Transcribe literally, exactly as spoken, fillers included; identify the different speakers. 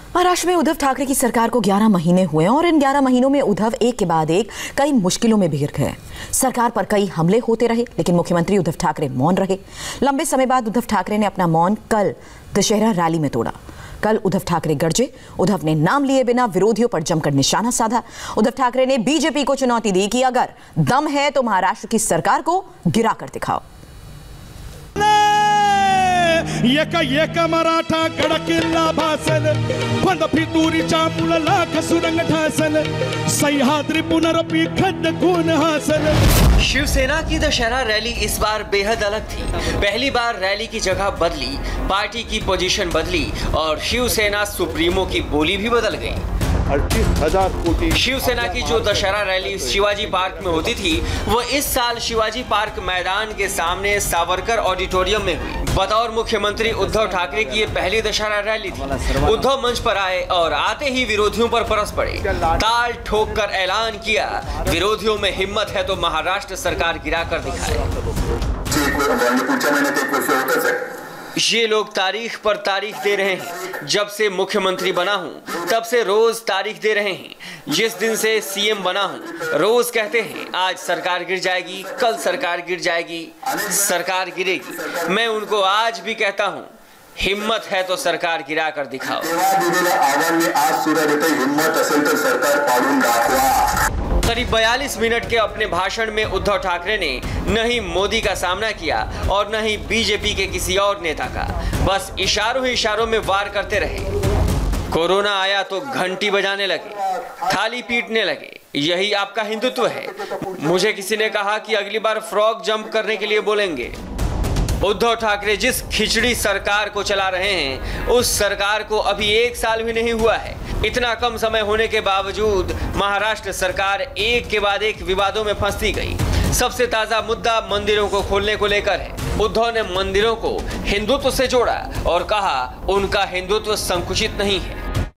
Speaker 1: महाराष्ट्र में उद्धव ठाकरे की सरकार को ग्यारह महीने हुए और इन ग्यारह महीनों में उद्धव एक के बाद एक कई मुश्किलों में घिर गए। सरकार पर कई हमले होते रहे, लेकिन मुख्यमंत्री उद्धव ठाकरे मौन रहे। लंबे समय बाद उद्धव ठाकरे ने अपना मौन कल दशहरा रैली में तोड़ा। कल उद्धव ठाकरे गरजे। उद्धव ने नाम लिए बिना विरोधियों पर जमकर निशाना साधा। उद्धव ठाकरे ने बीजेपी को चुनौती दी कि अगर दम है तो महाराष्ट्र की सरकार को गिरा कर दिखाओ।
Speaker 2: एका एका मराठा गडकिल्ला भासल, बंद फितुरीच्या मुळाला कसुरंग ठासल, सह्याद्री पुनरपी खड्ड खून हासल।
Speaker 3: शिवसेना की दशहरा रैली इस बार बेहद अलग थी। पहली बार रैली की जगह बदली, पार्टी की पोजीशन बदली और शिवसेना सुप्रीमो की बोली भी बदल गई।
Speaker 4: अड़तीस हजार कोटी।
Speaker 3: शिवसेना की जो दशहरा रैली शिवाजी पार्क में होती थी, वो इस साल शिवाजी पार्क मैदान के सामने सावरकर ऑडिटोरियम में हुई। बतौर मुख्यमंत्री उद्धव ठाकरे की ये पहली दशहरा रैली थी। उद्धव मंच पर आए और आते ही विरोधियों पर बरस पड़े। ताल ठोक कर ऐलान किया, विरोधियों में हिम्मत है तो महाराष्ट्र सरकार गिरा कर दिखाए। ये लोग तारीख पर तारीख दे रहे हैं। जब से मुख्यमंत्री बना हूं तब से रोज तारीख दे रहे हैं। जिस दिन से सीएम बना हूं रोज कहते हैं आज सरकार गिर जाएगी, कल सरकार गिर जाएगी, सरकार गिरेगी। मैं उनको आज भी कहता हूं, हिम्मत है तो सरकार गिरा कर दिखाओ। करीब बयालीस मिनट के अपने भाषण में उद्धव ठाकरे ने न ही मोदी का सामना किया और न ही बीजेपी के किसी और नेता का। बस इशारों ही इशारों में वार करते रहे। कोरोना आया तो घंटी बजाने लगे, थाली पीटने लगे। यही आपका हिंदुत्व है। मुझे किसी ने कहा कि अगली बार फ्रॉग जंप करने के लिए बोलेंगे। उद्धव ठाकरे जिस खिचड़ी सरकार को चला रहे हैं, उस सरकार को अभी एक साल भी नहीं हुआ है। इतना कम समय होने के बावजूद महाराष्ट्र सरकार एक के बाद एक विवादों में फंसती गई। सबसे ताजा मुद्दा मंदिरों को खोलने को लेकर है। उद्धव ने मंदिरों को हिंदुत्व से जोड़ा और कहा उनका हिंदुत्व संकुचित नहीं है।